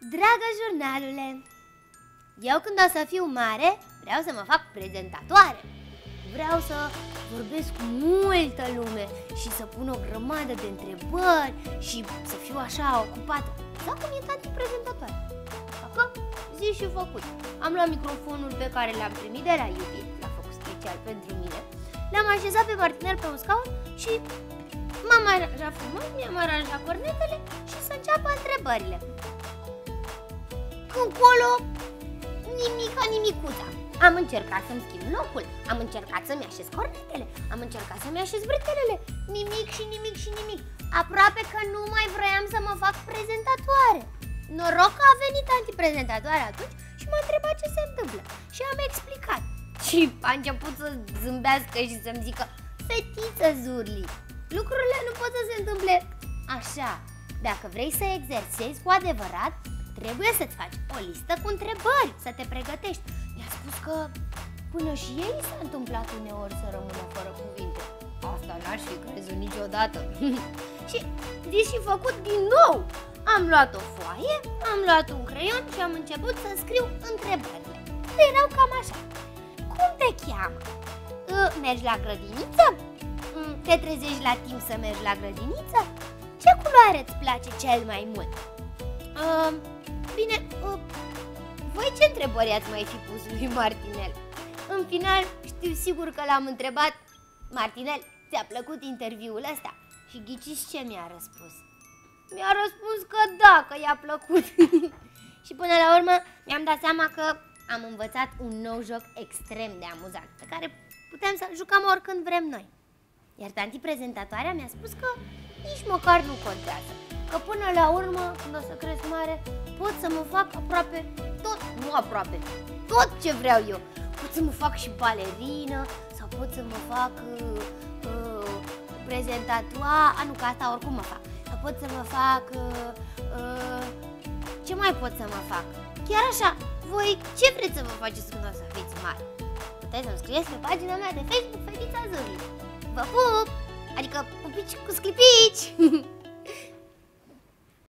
Dragă jurnalule, eu când o să fiu mare vreau să mă fac prezentatoare. Vreau să vorbesc cu multă lume și să pun o grămadă de întrebări și să fiu așa ocupată. Sau cum e tanti prezentatoare. Așa, zi și făcut. Am luat microfonul pe care l-am primit de la Iubi, l-a făcut special pentru mine. L-am așezat pe Martinel pe un scaun și m-am aranjat frumos, mi-am aranjat cornetele și să înceapă întrebările. Încolo, nimicuța. Am încercat să-mi schimb locul, am încercat să-mi așez cornetele, am încercat să-mi așez bretelele. Nimic. Aproape că nu mai vroiam să mă fac prezentatoare. Noroc că a venit antiprezentatoare atunci și m-a întrebat ce se întâmplă. Și am explicat. Și a început să zâmbească și să-mi zică: fetiță Zurli, lucrurile nu pot să se întâmple așa. Dacă vrei să exersezi cu adevărat, trebuie să-ți faci o listă cu întrebări, să te pregătești. Mi-a spus că până și ei s-a întâmplat uneori să rămână fără cuvinte. Asta n-aș fi crezut niciodată. Și zis și făcut din nou. Am luat o foaie, am luat un creion și am început să scriu întrebările. Erau cam așa. Cum te cheamă? Mergi la grădiniță? Te trezești la timp să mergi la grădiniță? Ce culoare îți place cel mai mult? Bine, voi ce întrebări ați mai fi pus lui Martinel? În final, știu sigur că l-am întrebat: Martinel, ți-a plăcut interviul ăsta? Și ghiciți ce mi-a răspuns? Mi-a răspuns că da, că i-a plăcut. Și până la urmă mi-am dat seama că am învățat un nou joc extrem de amuzant, pe care putem să-l jucăm oricând vrem noi. Iar tanti prezentatoarea mi-a spus că nici măcar nu contează, că până la urmă, când o să cresc mare, pot să mă fac aproape tot, nu aproape, tot ce vreau eu. Pot să mă fac și balerină, sau pot să mă fac prezentatoare, nu, că asta oricum mă fac. Sau pot să mă fac, ce mai pot să mă fac? Chiar așa, voi ce vreți să vă faceți când o să fiți mari? Puteți să-mi scrieți pe pagina mea de Facebook, Fetița Zurli. Vă pup! Adică pupici cu sclipici!